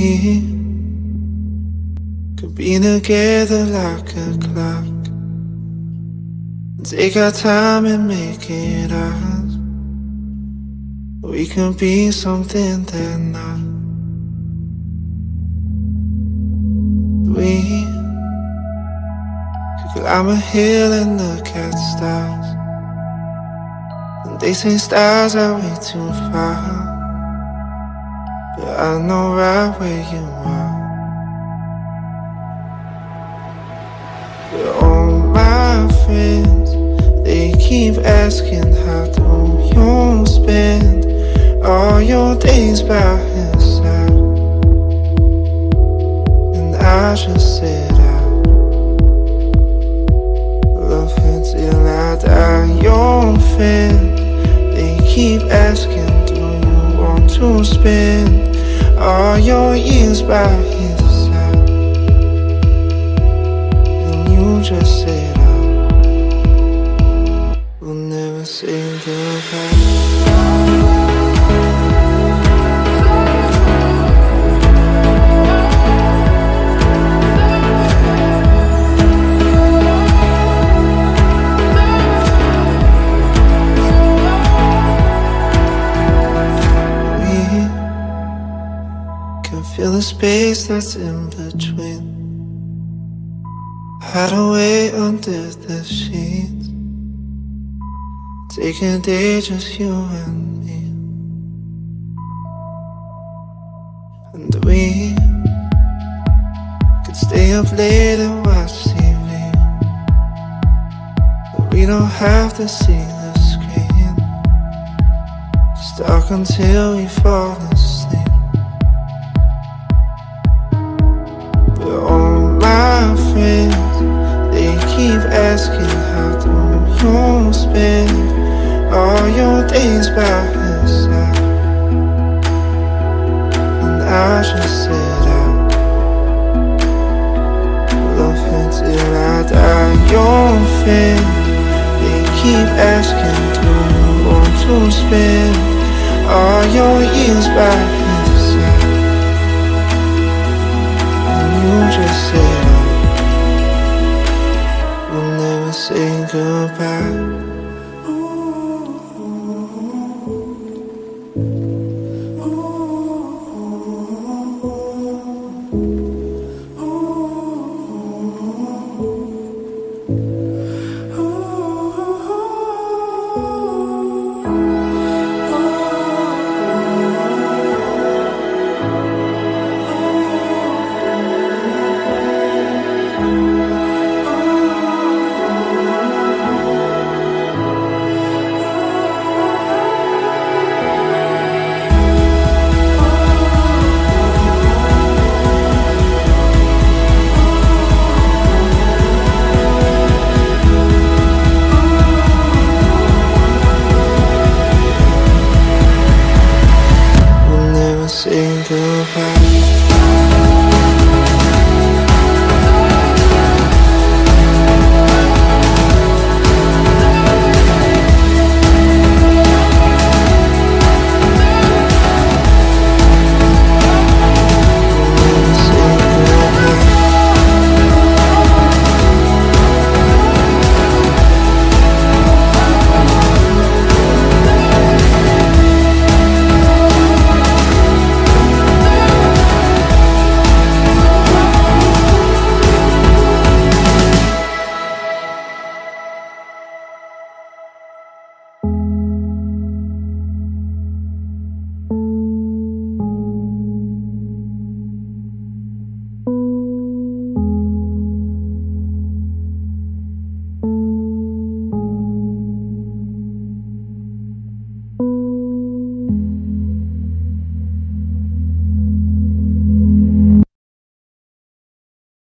We could be together like a clock, take our time and make it ours. We could be something they're not. We could climb a hill and look at stars, and they say stars are way too far, but I know right where you are. But all my friends, they keep asking, how do you spend all your days by his side? And I just said I love her till I die. Your friends, they keep asking, do you want to spend all your years by his side? And you just said we'll never say goodbye. Feel the space that's in between, hide away under the sheets, take a day just you and me. And we could stay up late and watch TV, but we don't have to see the screen. Just talk until we fall asleep. My friends, they keep asking, how do you spend all your days by his side? And I just said I love her till I die. Your friends, they keep asking, do you want to spend all your years by his side? And you just said say goodbye.